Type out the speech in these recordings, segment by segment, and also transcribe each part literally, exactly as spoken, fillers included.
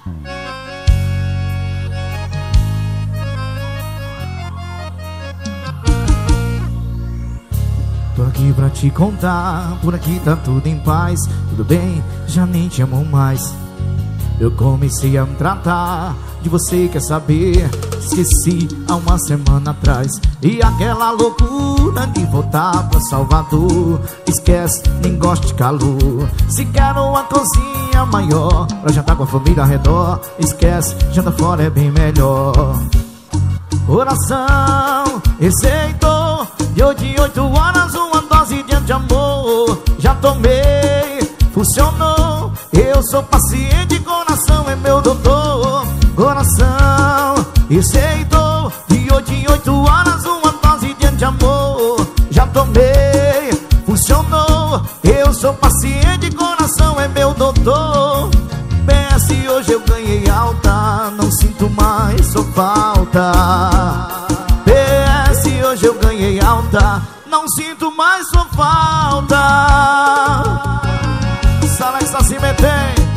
Tô aqui pra te contar, por aqui tá tudo em paz. Tudo bem, já nem te amo mais. Eu comecei a me tratar de você, quer saber? Esqueci há uma semana atrás. E aquela loucura de voltar pra Salvador, esquece, nem gosto de calor. Se quer uma cozinha maior pra jantar com a família ao redor, esquece, janta fora é bem melhor. Oração, receitou, deu de oito horas uma dose de amor. Já tomei, funcionou. Eu sou paciente, coração é meu doutor. Coração, receitou, de oito em oito horas uma dose de amor. Já tomei, funcionou. Eu sou paciente, coração é meu doutor. P S hoje eu ganhei alta, não sinto mais sua falta. P S hoje eu ganhei alta, não sinto mais sua falta. Alex Nascimento tem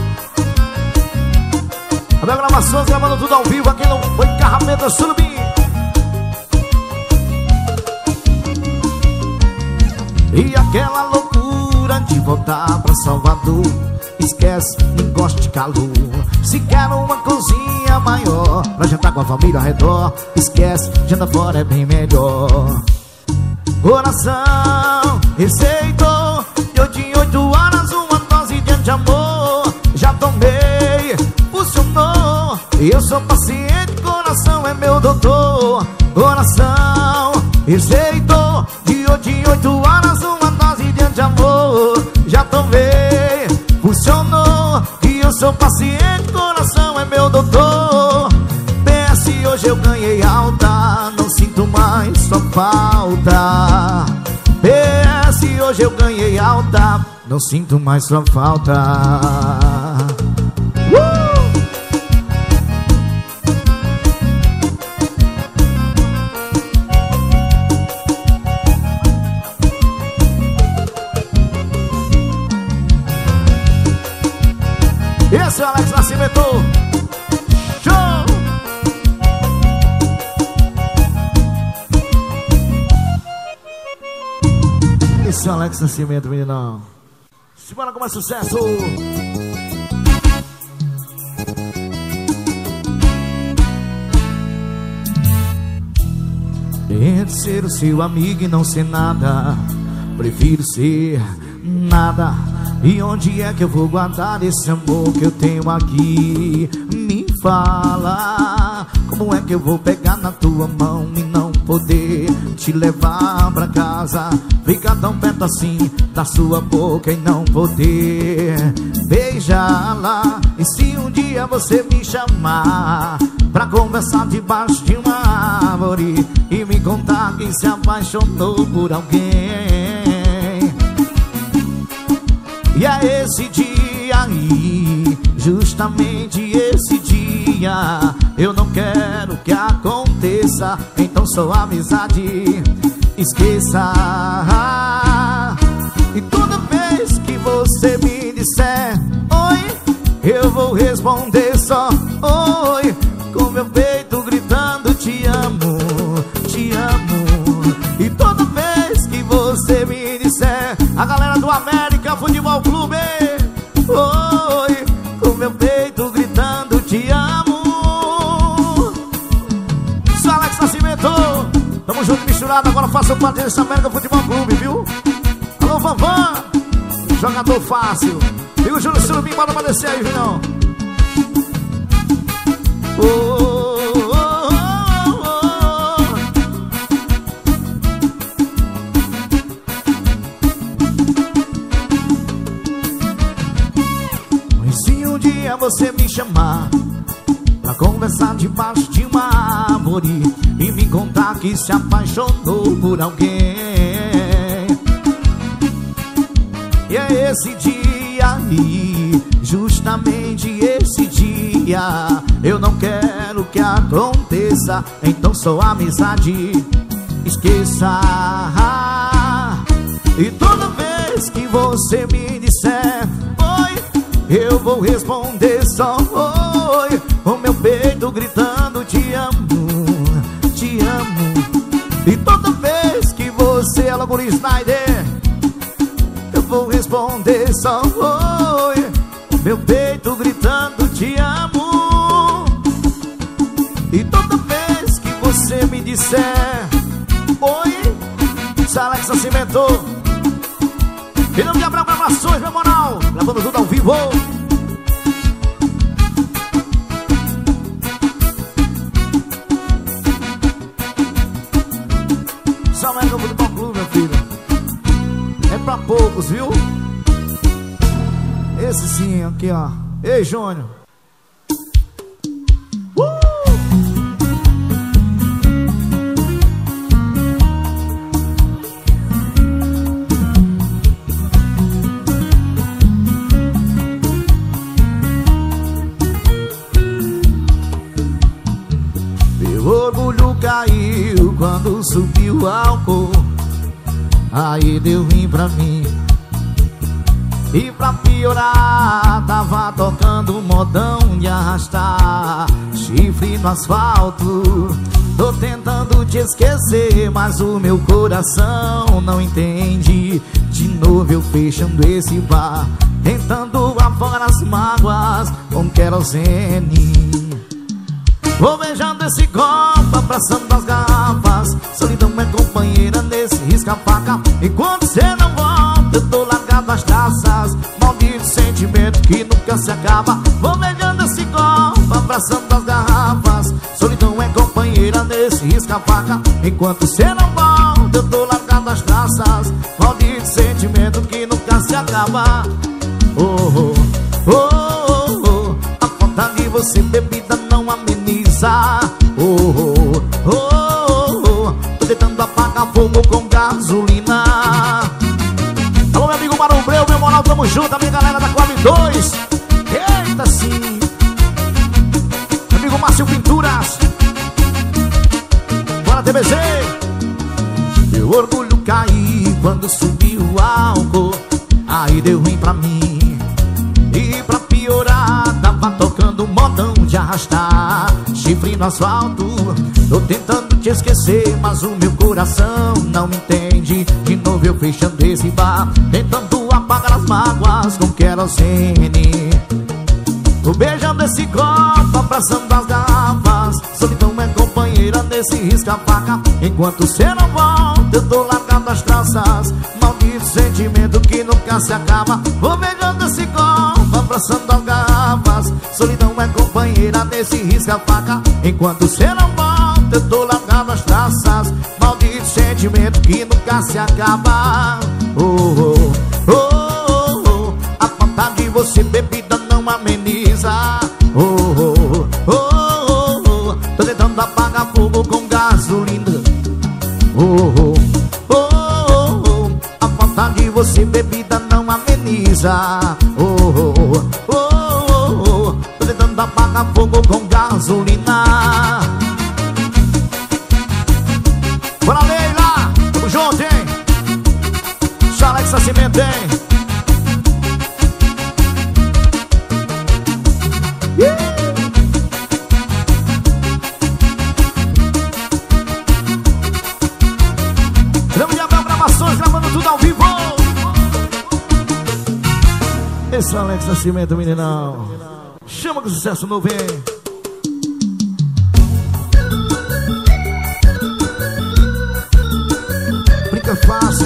Abel Gravações, gravando tudo ao vivo aqui no Foi Carramenta Surubim. E aquela loucura de voltar pra Salvador, esquece, nem gosto de calor. Se quer uma cozinha maior pra jantar com a família ao redor, esquece, janta fora é bem melhor. Coração, receitou, de oito em oito horas uma dose de amor. Já tomei, funcionou. Eu sou paciente, coração é meu doutor. Coração, receitou, de oito em oito horas uma dose de amor. Já tomei, funcionou. E eu sou paciente, coração é meu doutor. P S hoje eu ganhei alta, não sinto mais sua falta. P S hoje eu ganhei alta, não sinto mais sua falta. uh! Esse é o Alex Nascimento. Show! Esse é o Alex Nascimento, meninão. Simbora com mais sucesso. Entre ser o seu amigo e não ser nada, prefiro ser nada. E onde é que eu vou guardar esse amor que eu tenho aqui? Me fala, como é que eu vou pegar na tua mão e não poder te levar pra casa? Ficar tão perto assim da sua boca e não poder beijá-la. E se um dia você me chamar pra conversar debaixo de uma árvore e me contar que se apaixonou por alguém, e é esse dia aí, justamente esse dia, eu não quero que aconteça, então só amizade, esqueça. E toda vez que você me disser oi, eu vou responder só oi, com meu peito gritando te amo, te amo. E toda vez que você me disser, a galera do América Futebol Clube, oi, com meu peito gritando te amo. Sou Alex Nascimento, tamo junto misturado, agora faço parte desse América Futebol Clube, viu? Alô, Vanvan, jogador fácil. E o Júlio Surubim, bora pra descer aí, Vinão. Oh, você me chamar pra conversar debaixo de uma árvore e me contar que se apaixonou por alguém, e é esse dia aí, justamente esse dia, eu não quero que aconteça, então sou amizade, esqueça. E toda vez que você me disser oi, eu vou responder só foi o meu peito gritando te amo, te amo. E toda vez que você é logo Snyder, eu vou responder só foi meu peito gritando te amo. E toda vez que você me disser oi, Alex Nascimento, Filho de Abraão Gravações, meu moral, gravando tudo ao vivo. Só mais novo do Futebol Clube, meu filho. É pra poucos, viu? Esse sim, aqui, ó. Ei, Júnior. Caiu quando subiu o álcool, aí deu ruim pra mim. E pra piorar, tava tocando um modão de arrastar chifre no asfalto. Tô tentando te esquecer, mas o meu coração não entende. De novo eu fechando esse bar, tentando afogar as mágoas com querosene. Vou beijando esse copo, abraçando as garrafas. Solidão é companheira nesse risca-faca. Enquanto cê não volta, eu tô largado as traças. Maldito sentimento que nunca se acaba. Vou beijando esse copo, abraçando as garrafas. Solidão é companheira nesse risca-faca. Enquanto cê não volta, eu tô largado as traças. Maldito sentimento que nunca se acaba. Oh, oh, oh, oh, oh. A falta de você, bebida, não ameniza. Oh, oh, oh, oh, oh. Tô tentando apagar fogo com gasolina. Alô, meu amigo Marombreu, meu moral, tamo junto. A minha galera da Coab dois. Eita, sim. Meu amigo Márcio Pinturas. Bora, T B Z. Meu orgulho caiu quando subiu o álcool, aí deu ruim pra mim. E pra piorar, tava tocando um modão de arrastar chifre no asfalto. Tô tentando te esquecer, mas o meu coração não me entende. De novo eu fechando esse bar, tentando apagar as mágoas com querosene. Tô beijando esse copo, abraçando as garrafas. Solidão é companheira nesse risca-faca. Enquanto cê não volta, eu tô largando as traças. Maldito sentimento que nunca se acaba. Vou beijando esse copo, abraçando as garrafas. Solidão é companheira nesse risca-faca. Enquanto cê não volta, eu tô largando as traças. Maldito sentimento que nunca se acaba. Oh, oh, oh, oh. A falta de você, bebida, não ameniza. Oh, oh, oh, oh, oh. Tô tentando apagar fogo com gasolina. Oh, oh, oh, oh, oh. A falta de você, bebida, não ameniza. Oh, oh, oh, oh, oh. Tô tentando apagar fogo com gasolina. Bora, Leila, tamo junto, hein? Alex Nascimento, hein? Filho de Abraão Gravações, gravando tudo ao vivo. Esse é o Alex Nascimento, meninão. Chama com sucesso novo, hein? Brinca fácil.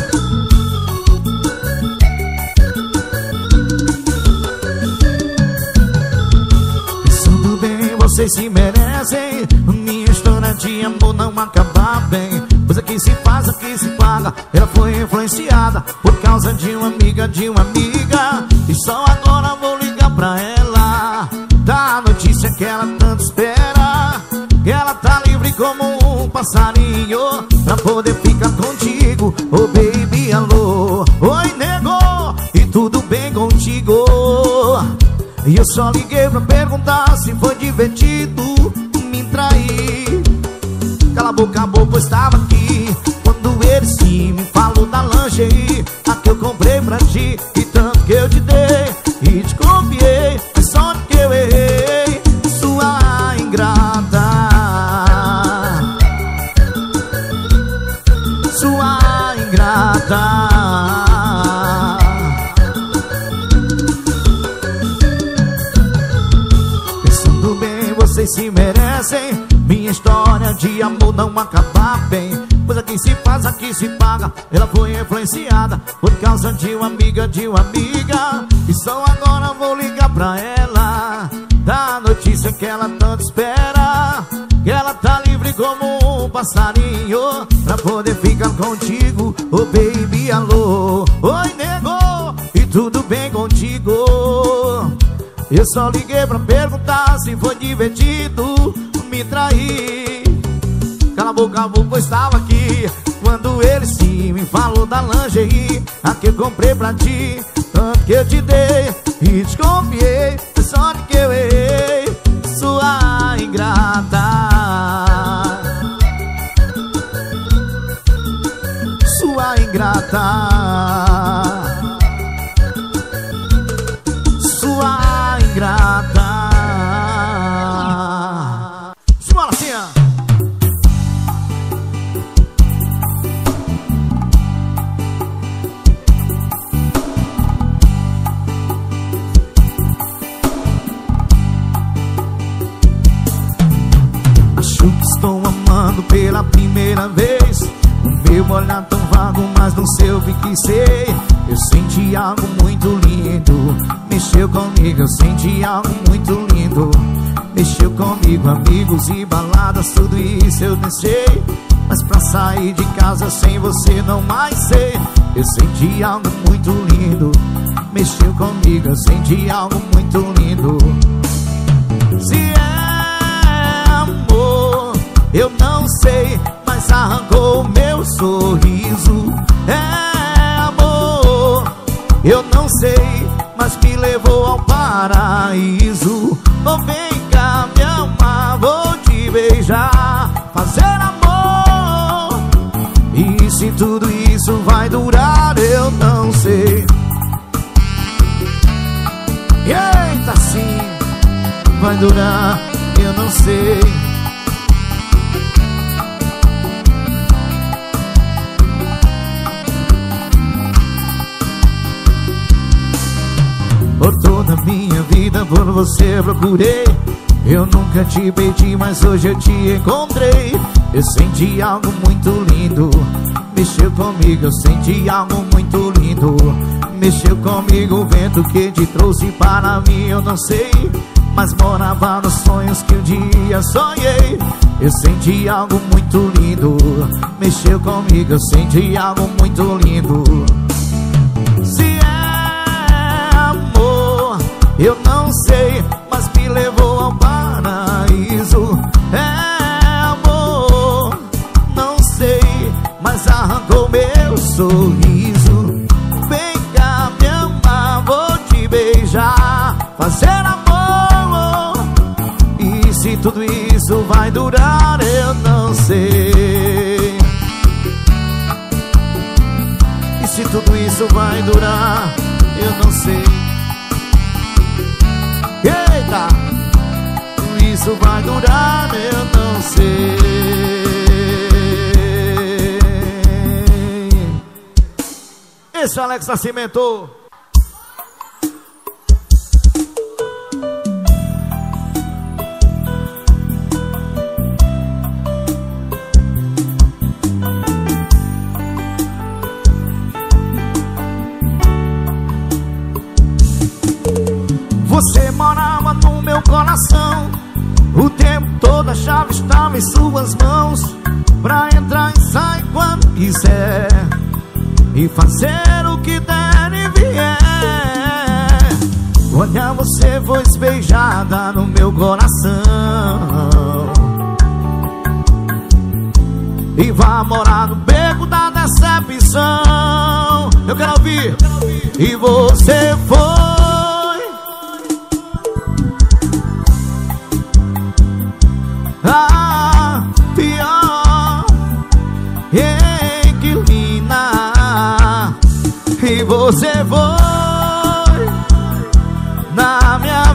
Pensando bem, vocês se merecem. Minha história de amor não acaba bem. Coisa que se faz, que se paga. Ela foi influenciada por causa de uma amiga, de uma amiga. E só agora vou ligar pra ela, da notícia que ela tanto espera. Que ela tá livre como um passarinho pra poder ficar contigo. Oh baby, alô. Oi, nego, e tudo bem contigo? E eu só liguei pra perguntar se foi divertido me trair. Cala a boca, bobo, estava aqui quando ele sim me falou da lingerie, a que eu comprei pra ti. E tanto que eu te dei e te confiei, mas só que eu errei. tudo bem, vocês se merecem. Minha história de amor não acaba bem, pois aqui se faz, aqui se paga. Ela foi influenciada por causa de uma amiga, de uma amiga. E só agora vou ligar pra ela, da notícia que ela tanto espera, que ela tá livre como um passarinho, pra poder ficar contigo. Oh baby, alô. Oi nego, e tudo bem contigo? Eu só liguei pra perguntar se foi divertido me trair. Cala a boca, boca, eu estava aqui quando ele sim me falou da lingerie, a que eu comprei pra ti, tanto que eu te dei e desconfiei. Foi sorte que eu errei, sua ingrata, sua ingrata, sua ingrata. Esmola assim, ó. Acho que estou amando pela primeira vez. O meu olhar tão vago, mas não sei o que quis ser. Eu senti algo muito lindo, mexeu comigo, eu senti algo muito lindo, mexeu comigo. Amigos e baladas, tudo isso eu deixei, mas pra sair de casa sem você não mais sei. Eu senti algo muito lindo, mexeu comigo, eu senti algo muito lindo. Se é amor, eu não sei, mas arrancou o meu sorriso. É amor, eu não sei, mas me levou ao paraíso. Oh, vem cá me amar, vou te beijar, fazer amor. E se tudo isso vai durar, eu não sei. Eita, sim, vai durar, eu não sei. Por toda a minha vida por você procurei. Eu nunca te perdi, mas hoje eu te encontrei. Eu senti algo muito lindo, mexeu comigo, eu senti algo muito lindo, mexeu comigo. O vento que te trouxe para mim eu não sei, mas morava nos sonhos que um dia sonhei. Eu senti algo muito lindo, mexeu comigo, eu senti algo muito lindo. Se é amor, eu não sei, mas me levou ao paraíso. É amor, não sei, mas arrancou meu sorriso. Vem cá me amar, vou te beijar, fazer amor. E se tudo isso vai durar, eu não sei. E se tudo isso vai durar, eu não sei. Eita! Tudo isso vai durar, eu não sei. Esse é o Alex Nascimento. Você morava no meu coração, o tempo todo a chave estava em suas mãos, pra entrar e sair quando quiser, e fazer o que der e vier. Olha, você foi despejada no meu coração, e vai morar no beco da decepção. Eu quero ouvir, eu quero ouvir. E você foi a pior inquilina, e você foi na minha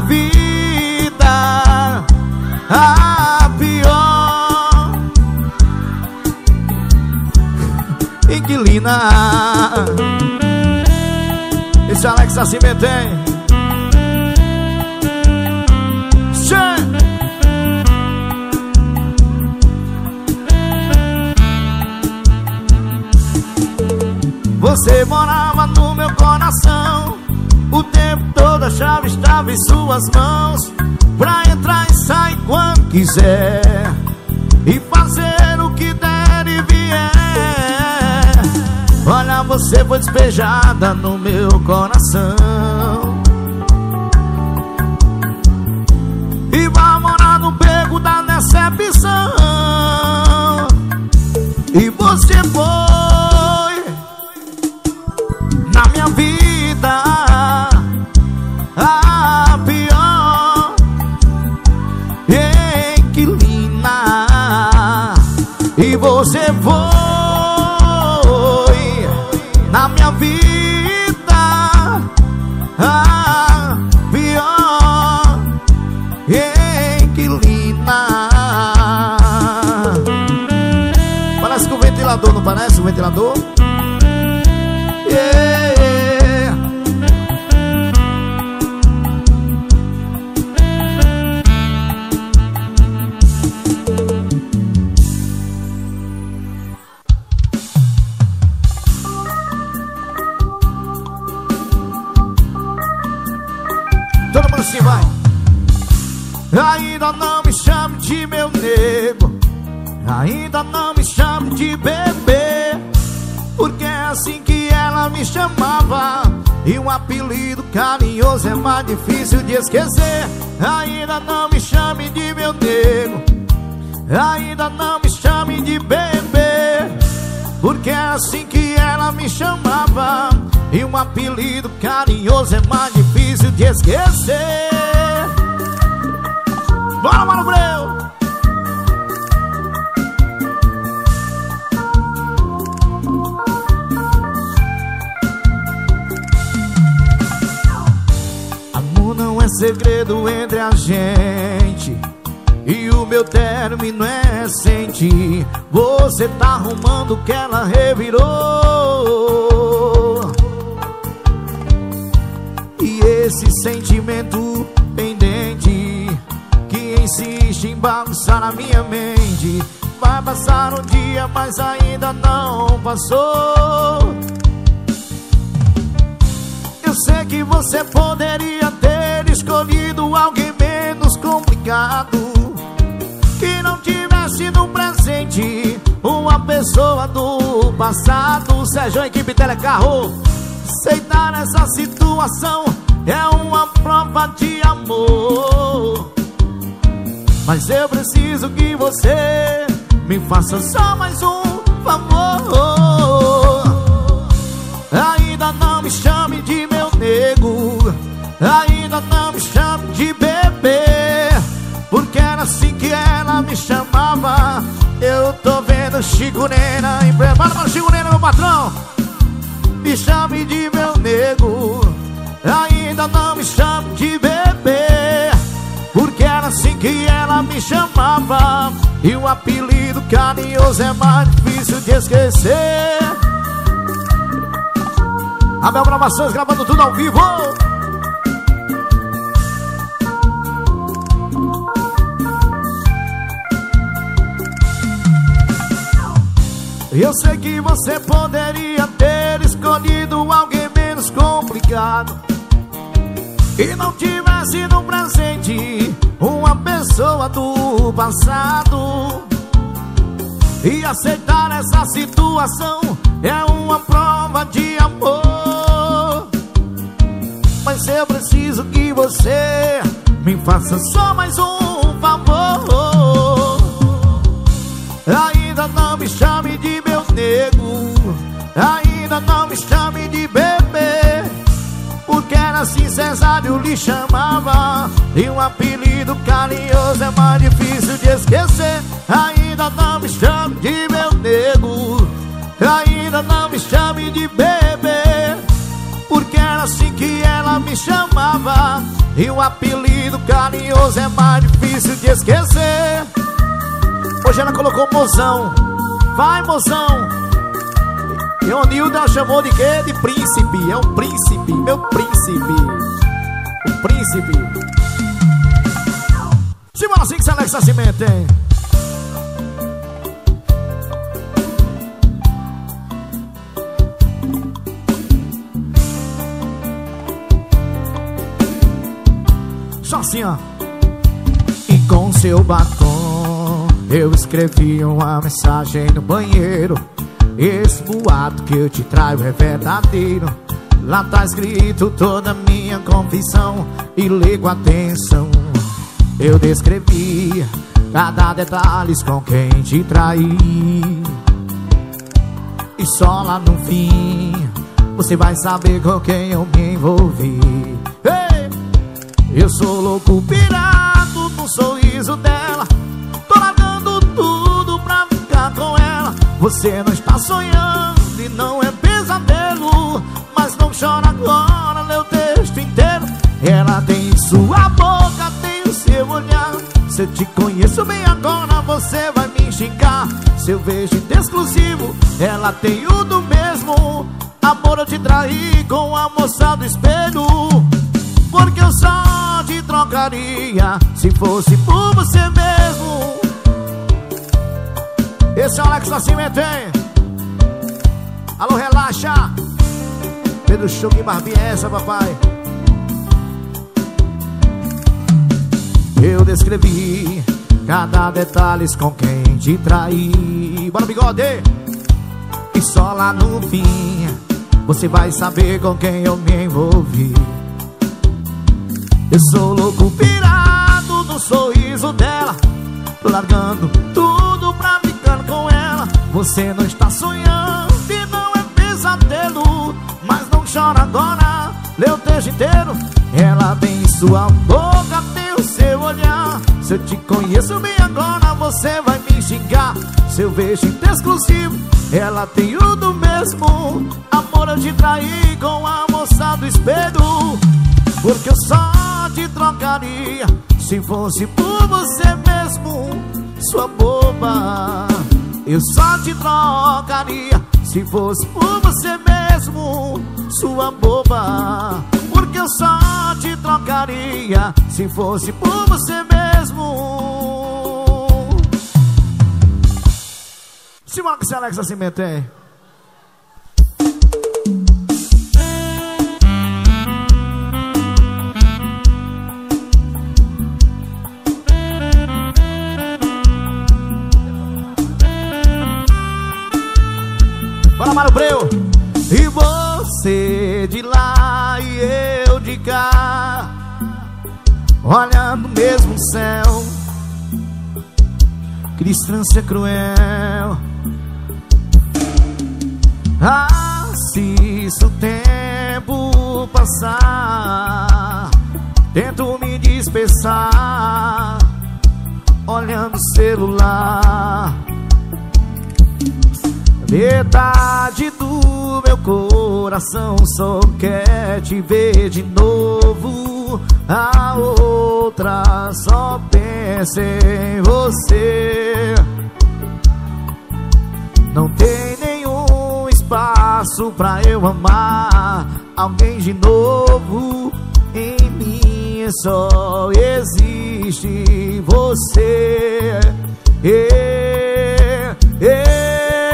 vida a pior inquilina. Esse Alex Nascimento, hein? Você morava no meu coração. O tempo todo a chave estava em suas mãos, pra entrar e sair quando quiser, e fazer o que der e vier. Olha, você foi despejada no meu coração e vai morar no beco da decepção. E você foi na minha vida a pior inquilina. E você foi na minha vida a pior inquilina. Parece que o ventilador, não parece o ventilador? Yeah. Todo mundo assim vai. Ainda não me chame de meu nego, ainda não me chame de bebê, porque é assim que ela me chamava, e um apelido carinhoso é mais difícil de esquecer. Ainda não me chame de meu nego, ainda não me chame de bebê, porque é assim que ela me chamava, e um apelido carinhoso é mais difícil de esquecer. Bora, Mano Breu! Amor não é segredo entre a gente, e o meu término é recente. Você tá arrumando que ela revirou, e esse sentimento pendente que insiste em bagunçar a minha mente. Vai passar um dia, mas ainda não passou. Eu sei que você poderia ter escolhido alguém menos complicado, que não tivesse no presente uma pessoa do passado. Sérgio, equipe Telecarro, aceitar essa situação é uma prova de amor, mas eu preciso que você me faça só mais um favor. Ainda não me chame de meu nego, ainda não me chame de bebê, porque era assim que ela me chamava. Eu tô vendo Chico Nena em breve. Manda para o Chico Nena, meu patrão. Me chame de meu nego, ainda não me chame de bebê, porque era assim que ela me chamava, e o apelido carinhoso é mais difícil de esquecer. Abel Gravações gravando tudo ao vivo. Eu sei que você poderia ter escolhido alguém menos complicado, e não tivesse no presente uma pessoa do passado, e aceitar essa situação é uma prova de amor, mas eu preciso que você me faça só mais um favor. Ainda não me chame de meu nego, ainda não me chame de bebê, porque era assim Cesário lhe chamava, e um apelido carinhoso é mais difícil de esquecer. Ainda não me chame de meu nego, ainda não me chame de bebê, porque era assim que ela me chamava, e um apelido carinhoso é mais difícil de esquecer. Hoje ela colocou mozão. Vai, mozão. E o Nildo ela chamou de quê? De príncipe. É um príncipe, meu príncipe. O príncipe. Simbora assim que se Alex Nascimento, hein? assim, ó. E com seu batom eu escrevi uma mensagem no banheiro. Esse boato que eu te traio é verdadeiro. Lá tá escrito toda a minha confissão. E lê com atenção. Eu descrevi cada detalhe com quem te traí. E só lá no fim você vai saber com quem eu me envolvi. Hey! Eu sou louco pirado no sorriso dela. Tô largando tudo pra ficar com ela. Você não está sonhando e não é pesadelo. Mas não chora agora, lê o texto inteiro. Ela tem sua boca, tem o seu olhar. Se eu te conheço bem agora, você vai me xingar. Se eu vejo de exclusivo, ela tem o do mesmo. Amor, eu te traí com a moça do espelho. Porque eu só te trocaria se fosse por você mesmo. Esse é o Alex Nascimento, hein? Alô, relaxa. Pedro Show, que barbinha é essa, papai? Eu descrevi cada detalhe com quem te traí. Bora, bigode! E só lá no fim você vai saber com quem eu me envolvi. Eu sou louco pirado no sorriso dela. Tô largando tudo pra ficar com ela. Você não está sonhando e não é pesadelo. Mas não chora agora, lê o texto inteiro. Ela tem sua boca, tem o seu olhar. Se eu te conheço bem agora, você vai me xingar. Se eu vejo de exclusivo, ela tem o do mesmo. Amor, eu te traí com a moça do espelho. Porque eu só te trocaria se fosse por você mesmo, sua boba. Eu só te trocaria se fosse por você mesmo, sua boba. Porque eu só te trocaria se fosse por você mesmo. Se marca esse Alex Nascimento, hein? Bora, Mário Breu. E você de lá e eu de cá, olhando o mesmo céu. Que distância cruel. Assisto o tempo passar, tento me dispersar, olhando o celular. Metade do meu coração só quer te ver de novo. A outra só pensa em você. Não tem nenhum espaço pra eu amar alguém de novo. Em mim só existe você. É, é.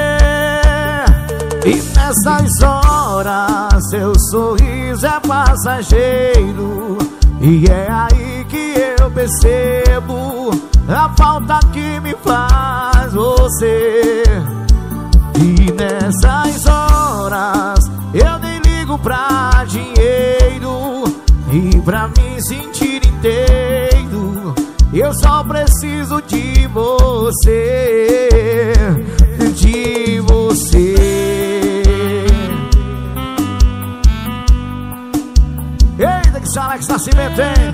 E nessas horas seu sorriso é passageiro. E é aí que eu percebo a falta que me faz você. E nessas horas eu nem ligo pra dinheiro. E pra me sentir inteiro eu só preciso de você. De você. Eita, que Alex Nascimento, hein?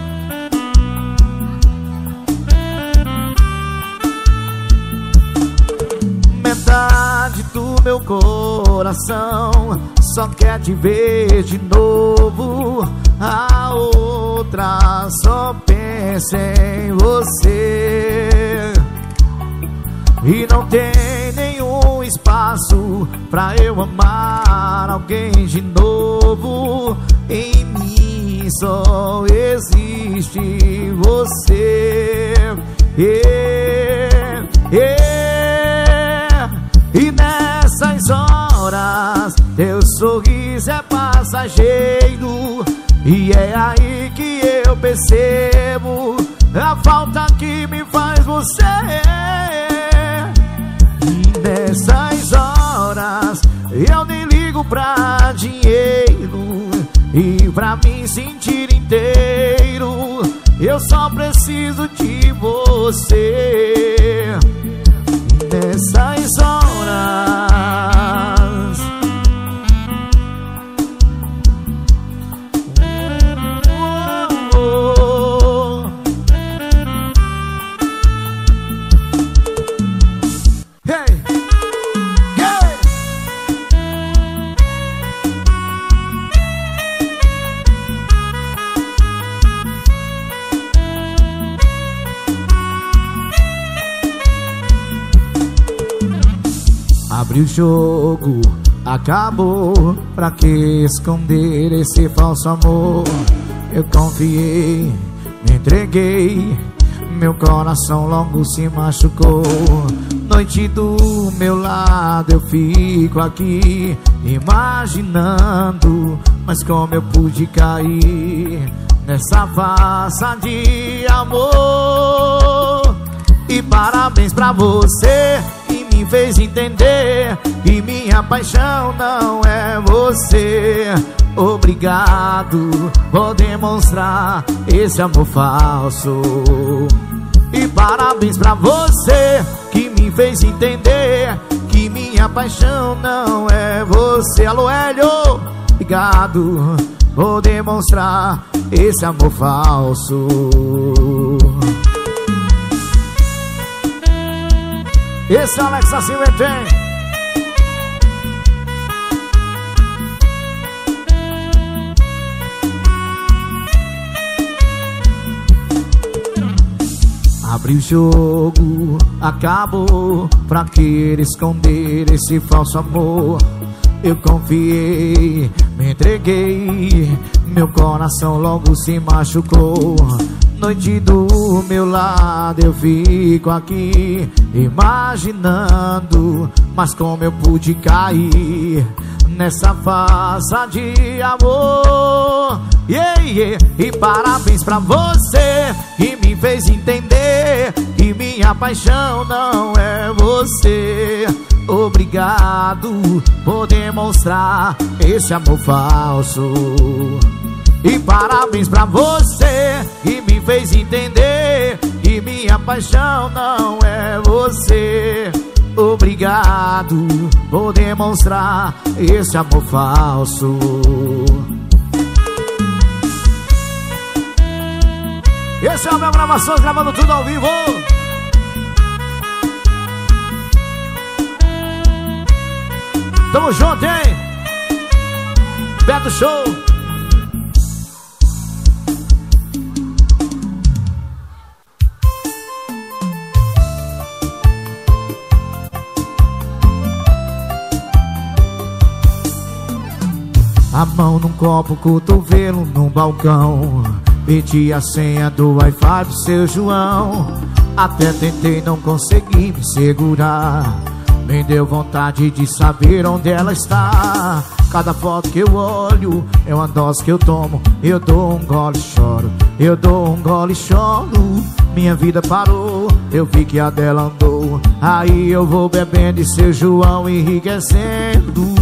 Metade do meu coração só quer te ver de novo. A outra só pensa em você. E não tem nenhum espaço pra eu amar alguém de novo. Em mim só existe você. É, é. E nessas horas teu sorriso é passageiro. E é aí que eu percebo a falta que me faz você. E nessas horas eu nem ligo pra dinheiro, e pra me sentir inteiro eu só preciso de você. Nessas horas oh, oh. Hey, hey. Abre o jogo, acabou. Pra que esconder esse falso amor? Eu confiei, me entreguei, meu coração logo se machucou. Noite do meu lado eu fico aqui imaginando, mas como eu pude cair nessa farsa de amor. E parabéns pra você que me fez entender que minha paixão não é você. Obrigado por demonstrar esse amor falso. E parabéns pra você que me fez entender que minha paixão não é você. Alô, Hélio, obrigado por demonstrar esse amor falso. Esse é o Alex assim tem. Abre o jogo, acabou. Pra que esconder esse falso amor? Eu confiei, me entreguei, meu coração logo se machucou. Noite do meu lado eu fico aqui imaginando, mas como eu pude cair nessa farsa de amor. Yeah, yeah. E parabéns pra você que me fez entender que minha paixão não é você. Obrigado por demonstrar esse amor falso. E parabéns pra você que me fez entender que minha paixão não é você. Obrigado por demonstrar esse amor falso. Esse é o meu Gravações, gravando tudo ao vivo. Tamo junto, hein? Beto Show. A mão num copo, cotovelo num balcão. Pedi a senha do Wi-Fi do seu João. Até tentei, não consegui me segurar. Me deu vontade de saber onde ela está. Cada foto que eu olho é uma dose que eu tomo. Eu dou um gole e choro, eu dou um gole e choro. Minha vida parou, eu vi que a dela andou. Aí eu vou bebendo e seu João enriquecendo.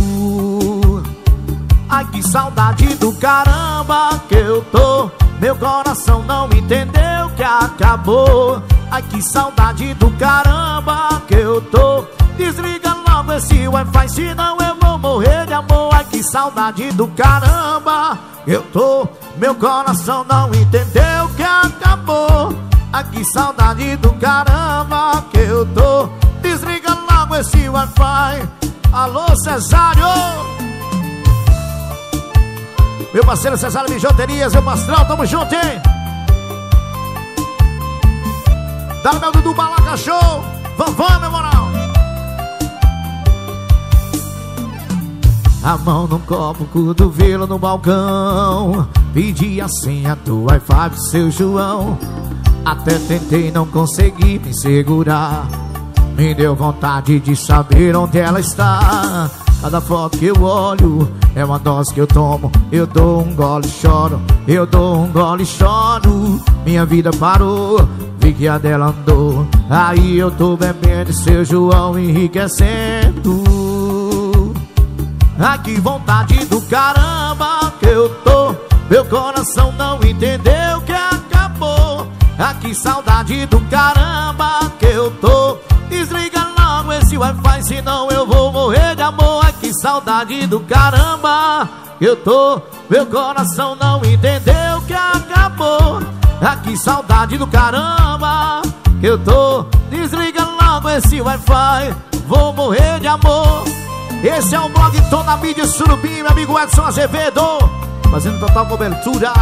Ai, que saudade do caramba que eu tô. Meu coração não entendeu que acabou. Ai, que saudade do caramba que eu tô. Desliga logo esse Wi-Fi, senão eu vou morrer de amor. Ai, que saudade do caramba que eu tô. Meu coração não entendeu que acabou. Ai, que saudade do caramba que eu tô. Desliga logo esse Wi-Fi. Alô, Cesário. Meu parceiro Cesário Bijuterias, meu pastrão, tamo junto, hein? Dá meu Dudu Balaca Show. Vamos, vamos, meu moral. A mão num copo, cotovelo no balcão. Pedi a senha do Wi-Fi do seu João. Até tentei, não consegui me segurar. Me deu vontade de saber onde ela está. Cada foto que eu olho é uma dose que eu tomo. Eu dou um gole e choro, eu dou um gole e choro. Minha vida parou, vi que a dela andou. Aí eu tô bebendo seu João enriquecendo. Ai, que vontade do caramba que eu tô. Meu coração não entendeu que acabou. Ah, que saudade do caramba que eu tô. Desliga logo esse Wi-Fi, senão eu vou morrer de amor. Ai, que saudade do caramba que eu tô. Meu coração não entendeu que acabou. Ah, que saudade do caramba que eu tô. Desliga logo esse Wi-Fi, vou morrer de amor. Esse é o blog Tô na Mídia Surubim, meu amigo Edson Azevedo, fazendo total cobertura.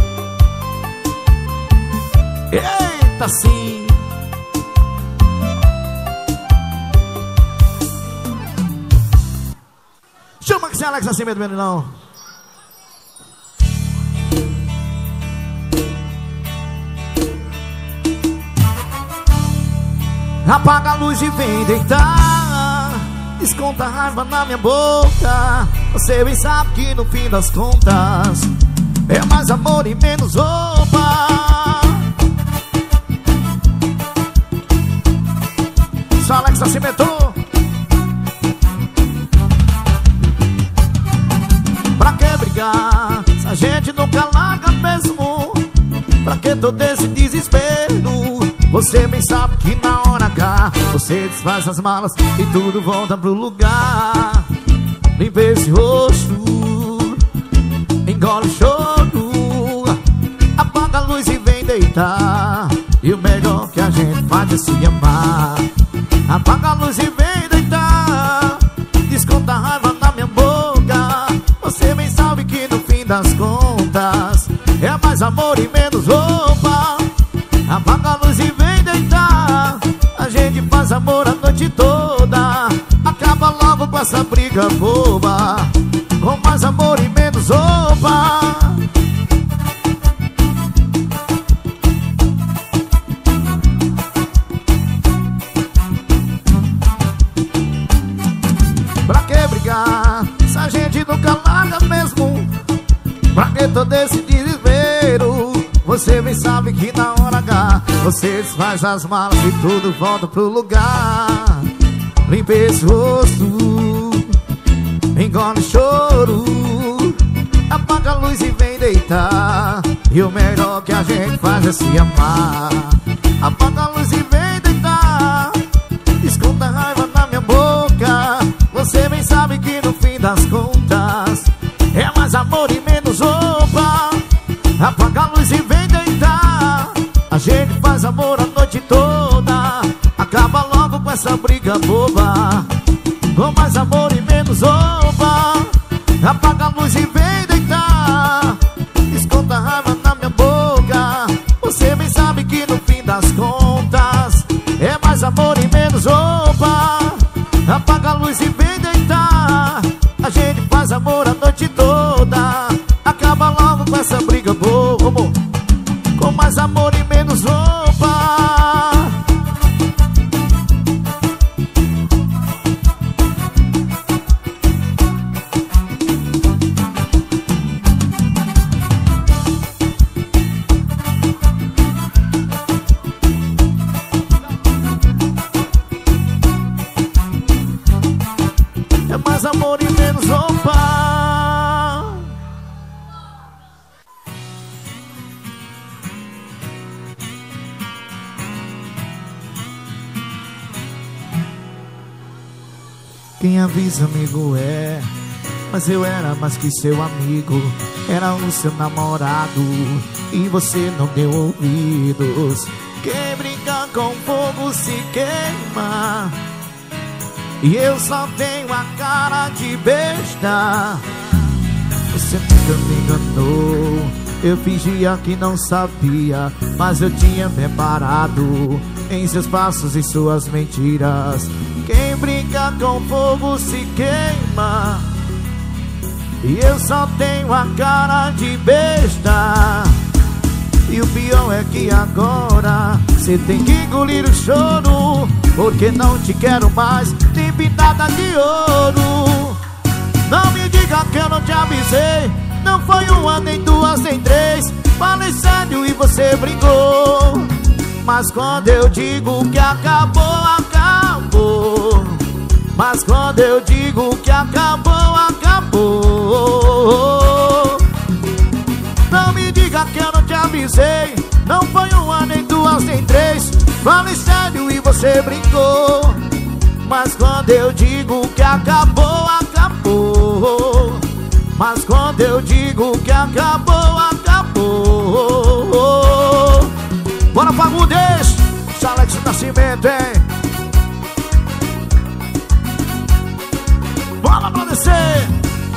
Eita, sim. Chama que sem Alex assim mesmo, não. Apaga a luz e vem deitar. Desconta a raiva na minha boca. Você bem sabe que no fim das contas é mais amor e menos roupa. Só Alex Nascimento. Pra que brigar se a gente nunca larga mesmo? Pra que todo esse desespero? Você bem sabe que na hora H você desfaz as malas e tudo volta pro lugar. Limpa esse rosto, engole o choro, apaga a luz e vem deitar. E o melhor que a gente faz é se amar. Apaga a luz e vem deitar. Desconta a raiva na minha boca. Você bem sabe que no fim das contas é mais amor e menos roupa. Apaga a luz e vem deitar. A gente faz amor a noite toda. Acaba logo com essa briga boba. Com mais amor e menos roupa. Pra que brigar se a gente nunca larga mesmo? Pra que todo esse desespero? Você bem sabe que na hora H você desfaz as malas e tudo volta pro lugar. Limpa esse rosto, engole o choro, apaga a luz e vem deitar. E o melhor que a gente faz é se amar. Apaga a luz e vem deitar. Desconta a raiva na minha boca. Você bem sabe que no fim das contas é mais amor e menos roupa. Apaga a luz e vem deitar. A gente faz amor a noite toda. Acaba logo com essa briga boba. Com mais amor e menos roupa. Apaga a luz e vem deitar. Desconta a raiva na minha boca. Você bem sabe que no fim das contas é mais amor e menos roupa. Apaga a luz e vem deitar. A gente faz amor a noite toda. Acaba logo com essa briga boa. Com mais amor e menos roupa. É mais amor e menos roupa. Quem avisa, amigo, é. Mas eu era mais que seu amigo. Era o seu namorado e você não deu ouvidos. Quem brinca com fogo se queima. E eu só tenho a cara de besta. Você nunca me enganou. Eu fingia que não sabia, mas eu tinha preparado em seus passos e suas mentiras. Quem brinca com fogo se queima. E eu só tenho a cara de besta. E o pior é que agora cê tem que engolir o choro, porque não te quero mais nem pintada de ouro. Não me diga que eu não te avisei. Não foi uma, nem duas, nem três. Falei sério e você brincou. Mas quando eu digo que acabou, acabou. Mas quando eu digo que acabou, acabou. Não me diga que eu não te avisei. Não foi uma, nem duas, nem três. Falei sério e você brincou. Mas quando eu digo que acabou, acabou. Mas quando eu digo que acabou, acabou. Bora, Fagundes, Alex Nascimento, hein? Bora pra descer.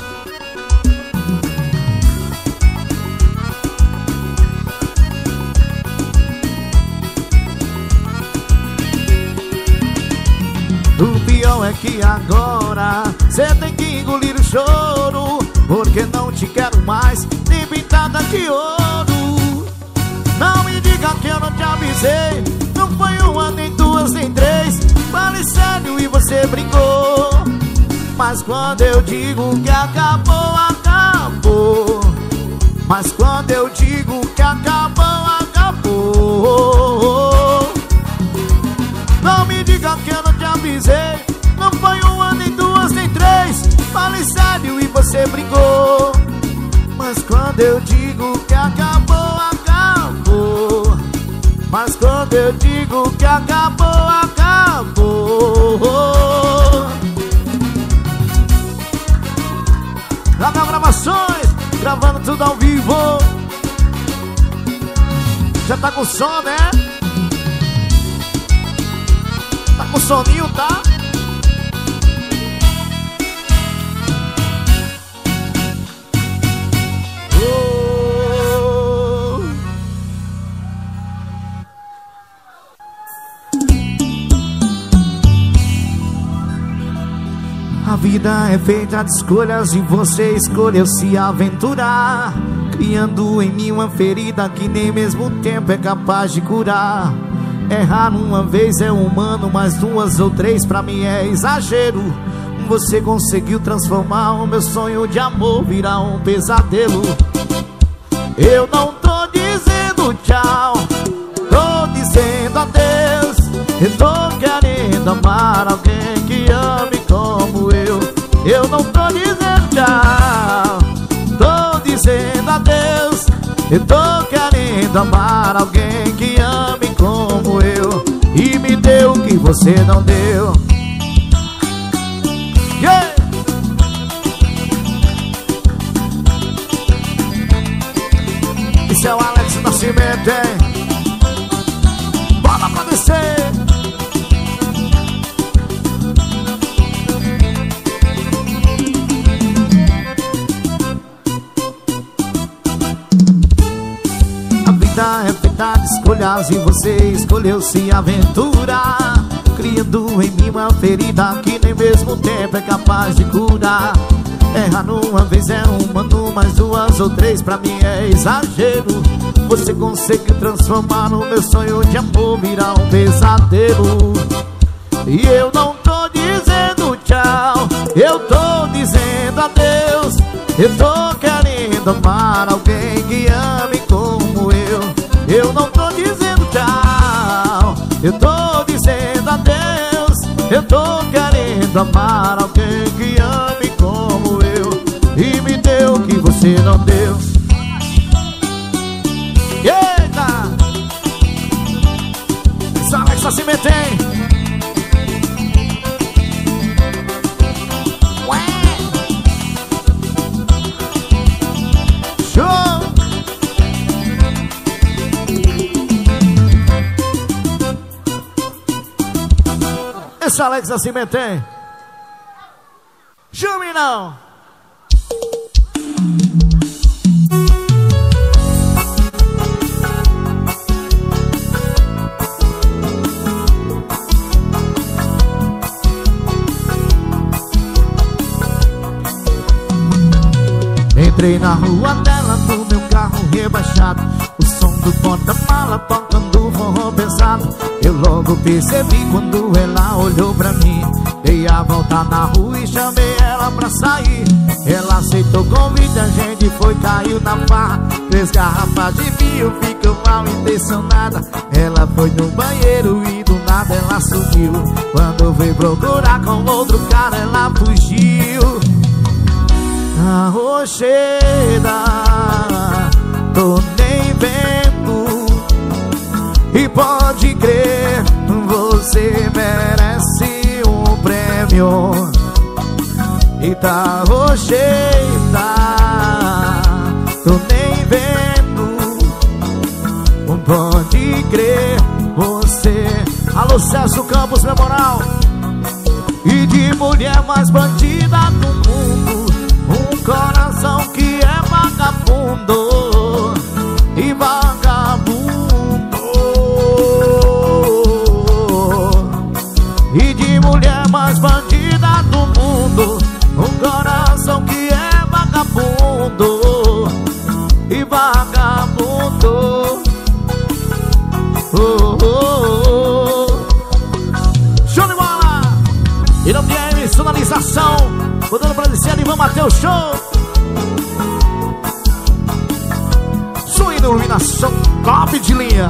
O pior é que agora cê tem que engolir o choro, porque não te quero mais, nem pintada de ouro. Não me diga que eu não te avisei. Não foi uma, nem duas, nem três. Falei sério e você brincou. Mas quando eu digo que acabou, acabou. Mas quando eu digo que acabou, acabou. Não me diga que eu não te avisei. Não foi uma, nem duas, nem três. Falei sério e você brincou. Mas quando eu digo que acabou, acabou. Mas quando eu digo que acabou, acabou. H Gravações, gravando tudo ao vivo. Já tá com som, né? Tá com soninho, tá? Oh. A vida é feita de escolhas e você escolheu se aventurar, criando em mim uma ferida que nem mesmo o tempo é capaz de curar. Errar uma vez é humano, mas duas ou três pra mim é exagero. Você conseguiu transformar o meu sonho de amor virar um pesadelo. Eu não tô dizendo tchau, tô dizendo adeus. Eu tô querendo amar alguém que ame como eu. Eu não tô dizendo tchau, tô dizendo adeus. Eu tô querendo amar alguém que ame como eu e me deu o que você não deu. Yeah! Esse é o Alex Nascimento, hein? Bora pra descer! É feita de escolhas e você escolheu se aventurar, criando em mim uma ferida que nem mesmo o tempo é capaz de curar. Errar numa vez é humano, mas duas ou três pra mim é exagero. Você conseguiu transformar o meu sonho de amor virar um pesadelo. E eu não tô dizendo tchau, eu tô dizendo adeus. Eu tô querendo amar alguém que ame como eu. Eu não tô dizendo tchau, eu tô dizendo adeus. Eu tô querendo amar alguém que ame como eu e me deu o que você não deu. Eita! Esse Alex Nascimento, hein? Esse Alex Nascimento, hein? Chame não! Entrei na rua dela no meu carro rebaixado, o som do porta-mala tocando tocando forró pesado. Eu logo percebi quando ela olhou pra mim. Dei a volta na rua e chamei ela pra sair. Ela aceitou o convite, a gente foi, caiu na farra. Três garrafas de vinho, ficou mal intencionada. Ela foi no banheiro e do nada ela sumiu. Quando veio procurar com outro cara, ela fugiu. A rocheda, tô nem vendo. E pode crer, você merece um prêmio. Eita rocheda, tô nem vendo. Pode crer, você. Alô César Campos, meu moral. E de mulher mais bandida do mundo, um coração que é vagabundo. E vagabundo. E de mulher mais bandida do mundo, um coração que é vagabundo. E vagabundo. Oh, oh, oh. Show de bola! E não tem sonorização, mudando pra Luciano e vamos até o show. Som e iluminação top de linha.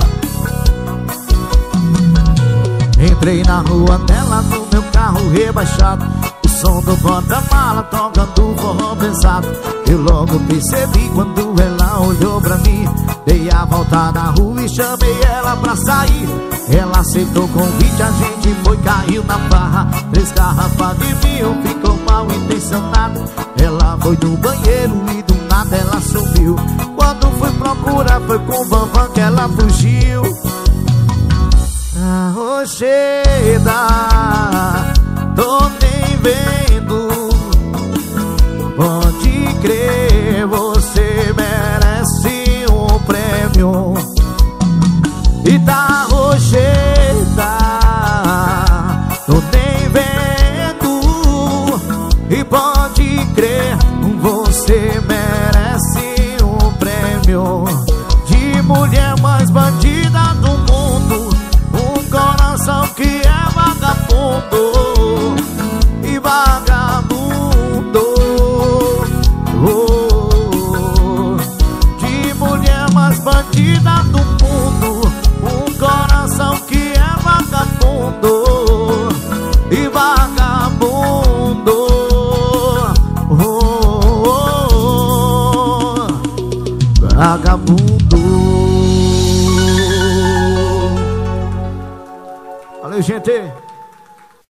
Entrei na rua dela no meu carro rebaixado, o som do porta-mala tocando forró pesado. Eu logo percebi quando ela olhou pra mim. Dei a volta na rua e chamei ela pra sair. Ela aceitou o convite, a gente foi, caiu na barra. Três garrafas de vinho, ficou mal intencionada. Ela foi no banheiro e do nada ela sumiu. Quando fui procurar foi com o Bambam que ela fugiu. A rocheda, tô nem vendo. Pode crer, você merece um prêmio. E da rocheda, tô nem vendo. E pode crer, você merece um prêmio. De mulher mais bandida do mundo, um coração que é vagabundo. E vagabundo. Oh, de mulher mais bandida do mundo, um coração que é vagabundo. E vagabundo. Oh, oh, oh, vagabundo. Valeu, gente.